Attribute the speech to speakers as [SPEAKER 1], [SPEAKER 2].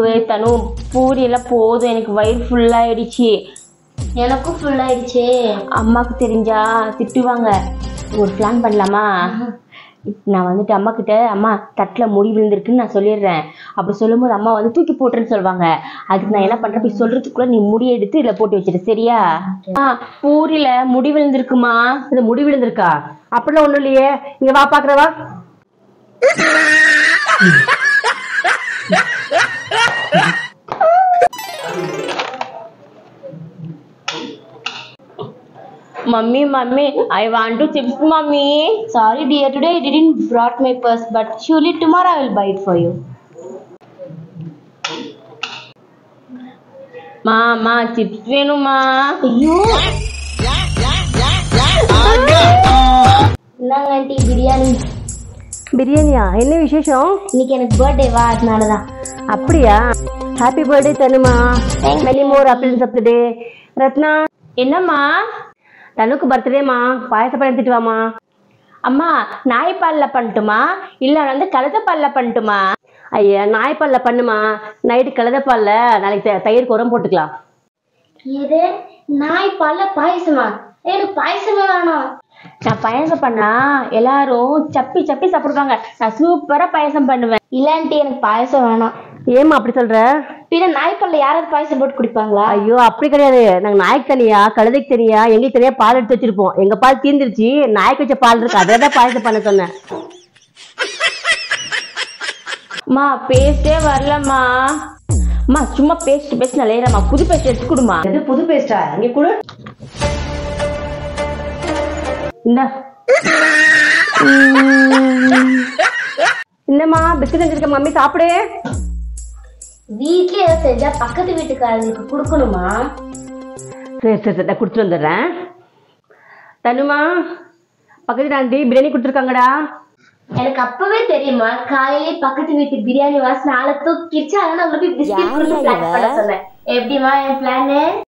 [SPEAKER 1] தனு பூரி எல்லாம் போதும், எனக்கு வயிறு ஃபுல்லாயிடுச்சு.
[SPEAKER 2] எனக்கும் ஃபுல்லாயிடுச்சு.
[SPEAKER 1] அம்மாவுக்கு தெரிஞ்சா திட்டுவாங்க. ஒரு பிளான் பண்ணலாமா? நான் வந்துட்டு அம்மா கிட்ட அம்மா தட்டில் முடி விழுந்திருக்குன்னு நான் சொல்லிடுறேன். அப்படி சொல்லும்போது அம்மா வந்து தூக்கி போட்டுருன்னு சொல்லுவாங்க. அதுக்கு நான் என்ன பண்ணுறேன், போய் சொல்கிறதுக்குள்ள நீ முடி எடுத்து இதில் போட்டு வச்சிரு, சரியா? பூரியில முடி விழுந்திருக்குமா?
[SPEAKER 3] இது முடி விழுந்திருக்கா? அப்படிலாம் ஒன்றும் இல்லையே. இங்கே வா பார்க்குறவா.
[SPEAKER 1] Mummy, I want to chips, Mummy.
[SPEAKER 2] Sorry dear, today I didn't brought my purse, but surely tomorrow I will buy it for you.
[SPEAKER 1] மாமா சிப்ஸ் வேணுமா?
[SPEAKER 2] ஐயோ இந்தாங்க ஆண்டி பிரியாணி.
[SPEAKER 3] பிரியாணியா? என்ன விசேஷம்?
[SPEAKER 2] இன்னைக்கு எனக்கு பர்த்டேவா, அதனாலதான்.
[SPEAKER 3] அப்படியா? ஹாப்பி பர்த்டே தனுமா. மெனி மோர் அப்படின்னு சாப்பிட்டுடே. ரத்னா,
[SPEAKER 1] என்னம்மா?
[SPEAKER 3] தனுக்கு பர்த்டேமா, பாயசம் பண்ணி எடுத்துட்டு வாமா.
[SPEAKER 1] அம்மா நாய்ப்பால்ல பண்ணட்டுமா இல்ல வந்து கழுதைப்பால்ல பண்ணட்டுமா?
[SPEAKER 3] ஐயா, நாய்ப்பால்ல பண்ணுமா. நைட்டு கழுதைப்பால்ல, நாளைக்கு தயிர் உரம் போட்டுக்கலாம்.
[SPEAKER 2] எது நாய் பால்ல பாயசமா? எனக்கு பாயசமே வேணாம்.
[SPEAKER 1] நான் பாயசம் பண்ணா எல்லாரும் சப்பி சப்பி சாப்பிடுவாங்க. நான் சூப்பரா பாயசம் பண்ணுவேன்.
[SPEAKER 2] இல்லாண்டி எனக்கு பாயசம் வேணாம்.
[SPEAKER 3] ஏமா அப்படி சொல்ற?
[SPEAKER 2] பின்ன நாய்ப்பால்ல யாராவது பாயசம் போட்டு குடிப்பாங்களா?
[SPEAKER 3] ஐயோ அப்படி கிடையாது. நாங்க நாய்க்கு தனியா கழுதைக்கு தனியா எங்களுக்கு தனியா பால் எடுத்து வச்சிருப்போம். எங்க பால் தீர்ந்துருச்சு, நாய்க்கு வச்ச பால் இருக்கு, அதான் பாயசம் பண்ண சொன்னேன்.
[SPEAKER 1] மா பேஸ்டே வரலம்மா. அம்மா சும்மா பேஸ்ட் நல்ல புது பேஸ்ட் எடுத்து கொடுமா.
[SPEAKER 3] எது புது பேஸ்டா? இங்க கொடு. இந்தம்மா பிஸ்கட் செஞ்சிருக்க மம்மி, சாப்பிடு.
[SPEAKER 2] வீட்லயே ஏதாவது செஞ்சா பக்கத்து வீட்டுக்காரங்களுக்கு கொடுக்கணுமா?
[SPEAKER 3] சரி நான் கொடுத்துட்டு வந்துடுறேன். தனுமா, பக்கத்து ஆண்டி பிரியாணி கொடுத்துருக்காங்கடா.
[SPEAKER 2] எனக்கு அப்பவே தெரியுமா, காலையிலே பக்கத்து வீட்டு பிரியாணி வாசனை ஆள தூக்கிடுச்சு. அதனால உங்களுக்கு பிஸ்கட் கொடுத்து பிளான் பண்ண சொன்னேன். எப்படிமா என் பிளானு?